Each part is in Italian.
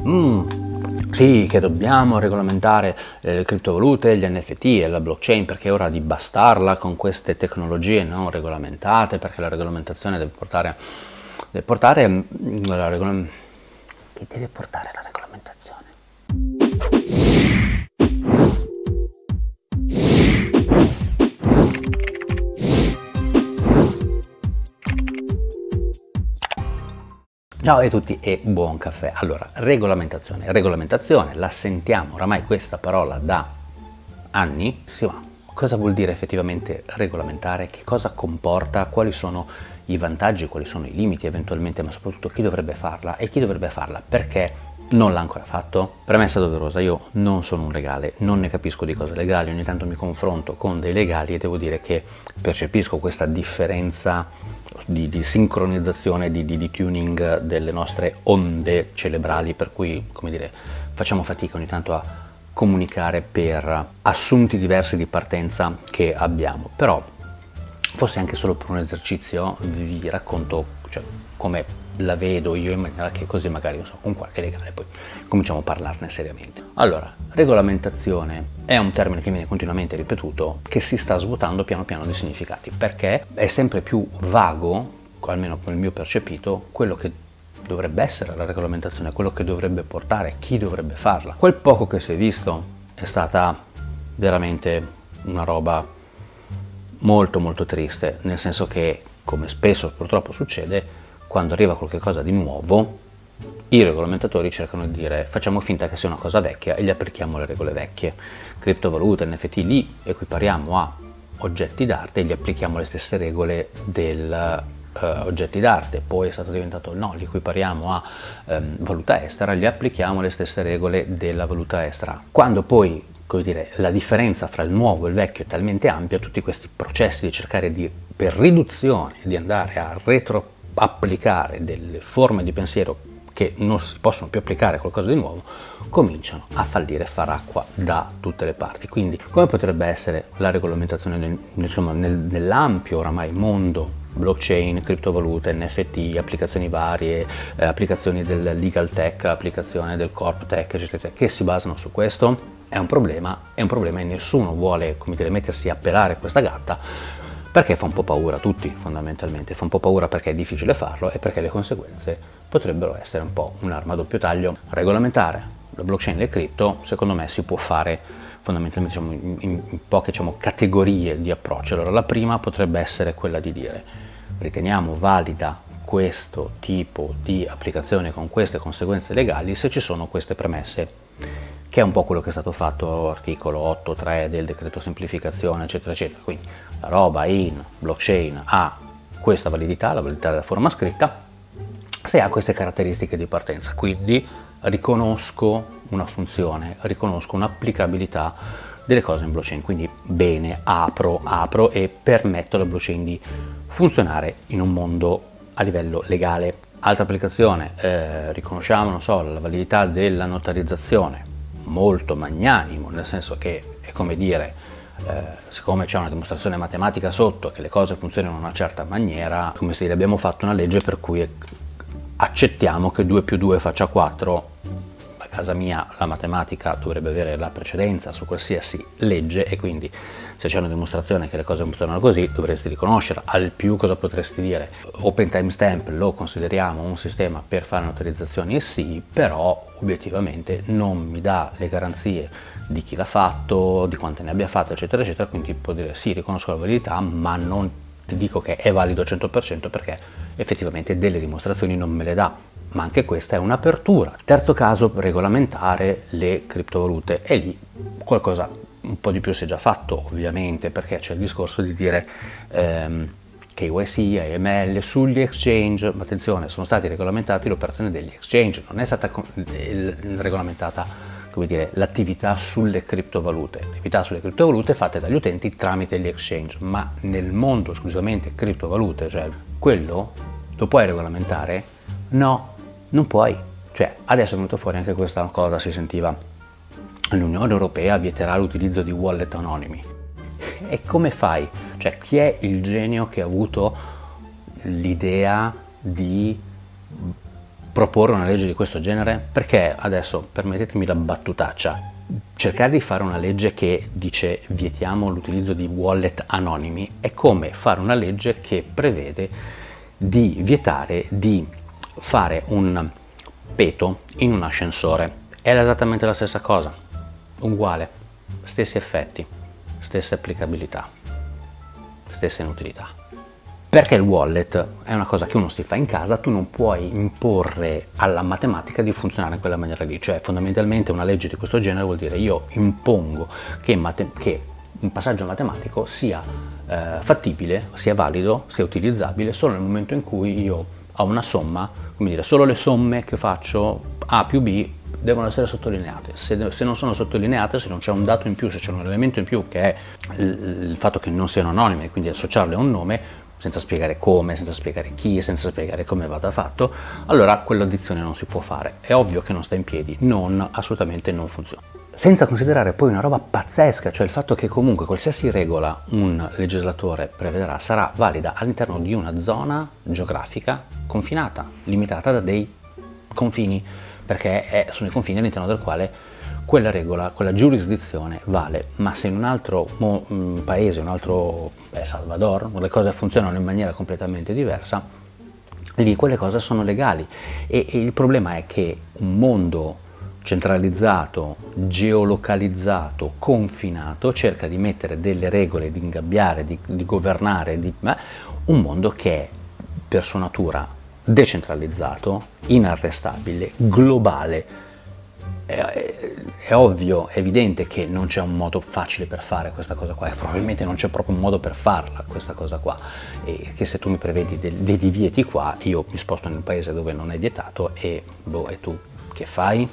Sì, che dobbiamo regolamentare le criptovalute, gli NFT e la blockchain, perché è ora di bastarla con queste tecnologie non regolamentate, perché la regolamentazione deve portare deve portare la regolamentazione. Ciao a tutti e buon caffè. Allora, regolamentazione, la sentiamo oramai questa parola da anni. Sì, ma cosa vuol dire effettivamente regolamentare? Che cosa comporta? Quali sono i vantaggi? Quali sono i limiti eventualmente? Ma soprattutto chi dovrebbe farla e chi dovrebbe farla? Perché non l'ha ancora fatto? Premessa doverosa, io non sono un legale, non ne capisco di cose legali, ogni tanto mi confronto con dei legali e devo dire che percepisco questa differenza di sincronizzazione, di tuning delle nostre onde cerebrali, per cui, come dire, facciamo fatica ogni tanto a comunicare per assunti diversi di partenza che abbiamo. Però forse anche solo per un esercizio vi racconto, cioè, come la vedo io, in maniera che così magari, non so, con qualche legale poi cominciamo a parlarne seriamente. Allora, regolamentazione è un termine che viene continuamente ripetuto, che si sta svuotando piano piano di significati, perché è sempre più vago, almeno con il mio percepito, quello che dovrebbe essere la regolamentazione, quello che dovrebbe portare, chi dovrebbe farla. Quel poco che si è visto è stata veramente una roba molto molto triste, nel senso che, come spesso purtroppo succede, quando arriva qualcosa di nuovo, i regolamentatori cercano di dire facciamo finta che sia una cosa vecchia e gli applichiamo le regole vecchie. Criptovalute, NFT, li equipariamo a oggetti d'arte e gli applichiamo le stesse regole del oggetti d'arte. Poi è stato diventato no, li equipariamo a valuta estera, gli applichiamo le stesse regole della valuta estera. Quando poi, come dire, la differenza fra il nuovo e il vecchio è talmente ampia, tutti questi processi di cercare di, per riduzione, di andare a retro applicare delle forme di pensiero che non si possono più applicare a qualcosa di nuovo, cominciano a fallire, far acqua da tutte le parti. Quindi come potrebbe essere la regolamentazione nell'ampio oramai mondo blockchain, criptovalute, NFT, applicazioni varie, applicazioni del legal tech, applicazioni del corp tech, eccetera, che si basano su questo? È un problema e nessuno vuole, come dire, mettersi a pelare questa gatta, perché fa un po' paura a tutti, fondamentalmente. Fa un po' paura perché è difficile farlo e perché le conseguenze potrebbero essere un po' un'arma a doppio taglio. Regolamentare la blockchain e le cripto, secondo me, si può fare fondamentalmente, diciamo, in poche, diciamo, categorie di approccio. Allora, la prima potrebbe essere quella di dire riteniamo valida questo tipo di applicazione con queste conseguenze legali se ci sono queste premesse, che è un po' quello che è stato fatto articolo 8.3 del decreto semplificazione, eccetera eccetera. Quindi la roba in blockchain ha questa validità, la validità della forma scritta, se ha queste caratteristiche di partenza. Quindi riconosco una funzione, riconosco un'applicabilità delle cose in blockchain, quindi bene, apro e permetto alla blockchain di funzionare in un mondo a livello legale. Altra applicazione, riconosciamo, non so, la validità della notarizzazione, molto magnanimo, nel senso che è come dire, siccome c'è una dimostrazione matematica sotto che le cose funzionano in una certa maniera, come se abbiamo fatto una legge per cui accettiamo che 2 più 2 faccia 4, a casa mia la matematica dovrebbe avere la precedenza su qualsiasi legge e quindi se c'è una dimostrazione che le cose funzionano così dovresti riconoscerla. Al più cosa potresti dire? Open timestamp lo consideriamo un sistema per fare notarizzazioni, sì, però obiettivamente non mi dà le garanzie di chi l'ha fatto, di quante ne abbia fatte, eccetera eccetera, quindi può dire sì, riconosco la validità, ma non ti dico che è valido al 100% perché effettivamente delle dimostrazioni non me le dà. Ma anche questa è un'apertura. Terzo caso, regolamentare le criptovalute, e lì qualcosa un po' di più si è già fatto, ovviamente, perché c'è il discorso di dire KYC, AML sugli exchange, ma attenzione, sono stati regolamentati l'operazione degli exchange, non è stata regolamentata, come dire, l'attività sulle criptovalute. L'attività sulle criptovalute fatte dagli utenti tramite gli exchange, ma nel mondo esclusivamente criptovalute, cioè quello lo puoi regolamentare? No, non puoi. Cioè, adesso è venuto fuori anche questa cosa, si sentiva, l'Unione Europea vieterà l'utilizzo di wallet anonimi. E come fai? Cioè, chi è il genio che ha avuto l'idea di proporre una legge di questo genere? Perché adesso, permettetemi la battutaccia, cercare di fare una legge che dice vietiamo l'utilizzo di wallet anonimi è come fare una legge che prevede di vietare di fare un peto in un ascensore. È esattamente la stessa cosa, uguale, stessi effetti, stessa applicabilità, stessa inutilità. Perché il wallet è una cosa che uno si fa in casa, tu non puoi imporre alla matematica di funzionare in quella maniera lì, cioè fondamentalmente una legge di questo genere vuol dire io impongo che un passaggio matematico sia fattibile, sia valido, sia utilizzabile solo nel momento in cui io ho una somma, come dire, solo le somme che faccio A più B devono essere sottolineate. Se non sono sottolineate, se non c'è un dato in più, se c'è un elemento in più che è il fatto che non siano anonime, quindi associarle a un nome, senza spiegare come, senza spiegare chi, senza spiegare come vada fatto, allora quell'addizione non si può fare. È ovvio che non sta in piedi, assolutamente non funziona. Senza considerare poi una roba pazzesca, cioè il fatto che comunque qualsiasi regola un legislatore prevederà sarà valida all'interno di una zona geografica confinata, limitata da dei confini, perché è sui confini all'interno del quale quella regola, quella giurisdizione vale. Ma se in un altro paese, un altro Salvador, le cose funzionano in maniera completamente diversa, lì quelle cose sono legali. E il problema è che un mondo centralizzato, geolocalizzato, confinato, cerca di mettere delle regole, di ingabbiare, di governare un mondo che è per sua natura decentralizzato, inarrestabile, globale. È ovvio, è evidente che non c'è un modo facile per fare questa cosa qua, e probabilmente non c'è proprio un modo per farla questa cosa qua, e che se tu mi prevedi dei divieti qua, io mi sposto in un paese dove non è vietato e tu che fai?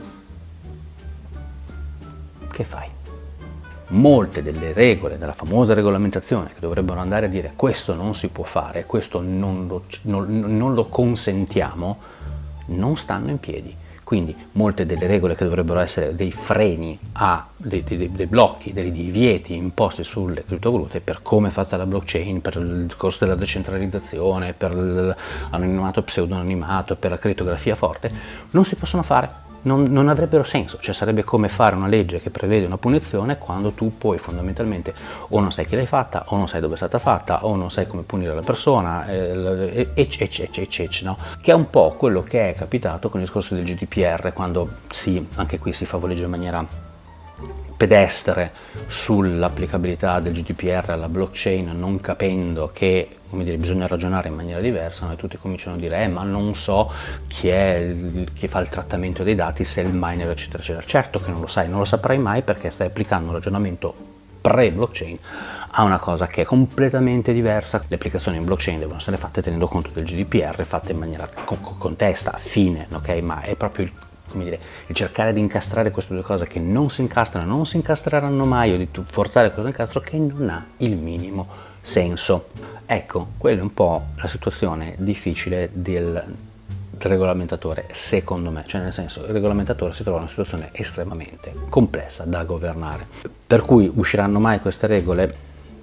Che fai? Molte delle regole della famosa regolamentazione che dovrebbero andare a dire questo non si può fare, questo non lo consentiamo, non stanno in piedi. Quindi molte delle regole che dovrebbero essere dei freni dei blocchi, dei divieti imposti sulle criptovalute per come è fatta la blockchain, per il discorso della decentralizzazione, per l'anonimato pseudonimimato, per la crittografia forte, non si possono fare. Non avrebbero senso, cioè sarebbe come fare una legge che prevede una punizione quando tu poi fondamentalmente o non sai chi l'hai fatta, o non sai dove è stata fatta, o non sai come punire la persona, no? Che è un po' quello che è capitato con il discorso del GDPR, quando anche qui si favoleggia in maniera pedestre sull'applicabilità del GDPR alla blockchain, non capendo che bisogna ragionare in maniera diversa, e tutti cominciano a dire ma non so chi fa il trattamento dei dati, se è il miner, eccetera eccetera. Certo che non lo sai, non lo saprai mai, perché stai applicando un ragionamento pre-blockchain a una cosa che è completamente diversa. Le applicazioni in blockchain devono essere fatte tenendo conto del GDPR, fatte in maniera con testa, fine, ok? Ma è proprio il cercare di incastrare queste due cose che non si incastrano, non si incastreranno mai, o di forzare questo incastro che non ha il minimo senso. Ecco, quella è un po' la situazione difficile del regolamentatore, secondo me, cioè nel senso il regolamentatore si trova in una situazione estremamente complessa da governare. Per cui usciranno mai queste regole?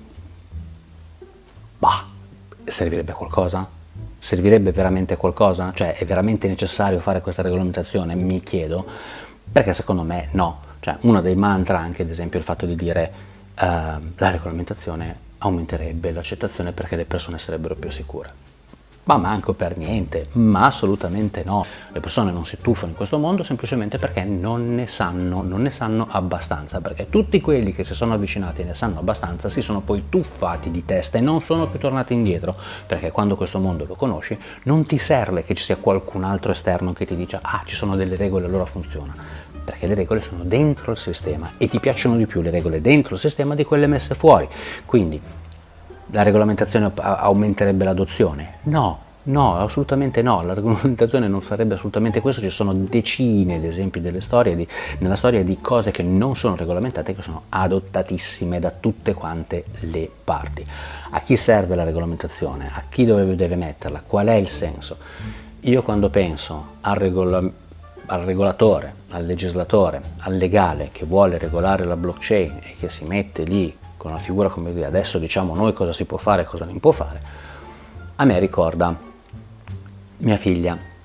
Bah, servirebbe qualcosa? Servirebbe veramente qualcosa? Cioè è veramente necessario fare questa regolamentazione? Mi chiedo, perché secondo me no. Cioè uno dei mantra anche, ad esempio, il fatto di dire la regolamentazione aumenterebbe l'accettazione perché le persone sarebbero più sicure. Ma manco per niente, ma assolutamente no. Le persone non si tuffano in questo mondo semplicemente perché non ne sanno abbastanza, perché tutti quelli che si sono avvicinati e ne sanno abbastanza si sono poi tuffati di testa e non sono più tornati indietro, perché quando questo mondo lo conosci non ti serve che ci sia qualcun altro esterno che ti dica ci sono delle regole, allora funziona, perché le regole sono dentro il sistema e ti piacciono di più le regole dentro il sistema di quelle messe fuori. Quindi la regolamentazione aumenterebbe l'adozione? No, assolutamente no, la regolamentazione non farebbe assolutamente questo. Ci sono decine di esempi nella storia di cose che non sono regolamentate, che sono adottatissime da tutte quante le parti. A chi serve la regolamentazione? A chi deve metterla? Qual è il senso? Io quando penso al regolatore, al legislatore, al legale che vuole regolare la blockchain e che si mette lì con una figura come dire adesso diciamo noi cosa si può fare e cosa non può fare, a me ricorda mia figlia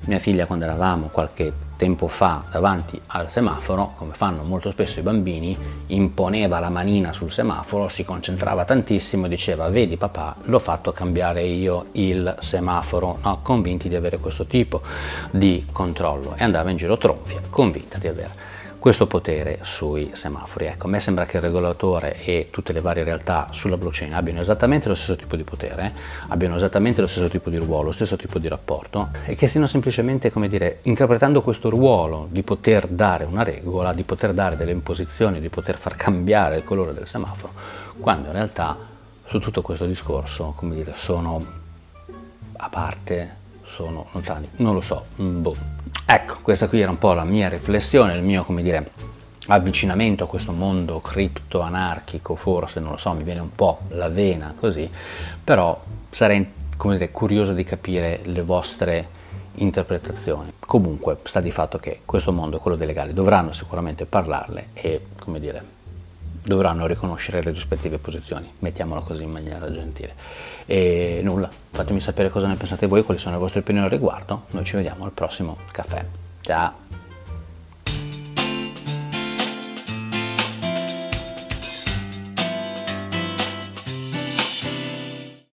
mia figlia, quando eravamo qualche tempo fa davanti al semaforo, come fanno molto spesso i bambini, imponeva la manina sul semaforo, si concentrava tantissimo e diceva: vedi papà, l'ho fatto cambiare io il semaforo, no? Convinti di avere questo tipo di controllo, e andava in giro tronfia, convinta di avere questo potere sui semafori. Ecco, a me sembra che il regolatore e tutte le varie realtà sulla blockchain abbiano esattamente lo stesso tipo di potere, abbiano esattamente lo stesso tipo di ruolo, lo stesso tipo di rapporto, e che stiano semplicemente, come dire, interpretando questo ruolo di poter dare una regola, di poter dare delle imposizioni, di poter far cambiare il colore del semaforo, quando in realtà su tutto questo discorso, come dire, sono a parte, sono lontani, non lo so, boh. Ecco, questa qui era un po' la mia riflessione, il mio, come dire, avvicinamento a questo mondo cripto anarchico, forse, non lo so, mi viene un po' la vena così, però sarei, come dire, curioso di capire le vostre interpretazioni. Comunque sta di fatto che questo mondo, quello dei legali, dovranno sicuramente parlarle e, come dire, dovranno riconoscere le rispettive posizioni, mettiamola così in maniera gentile. E nulla, fatemi sapere cosa ne pensate voi, quali sono le vostre opinioni al riguardo. Noi ci vediamo al prossimo caffè. Ciao!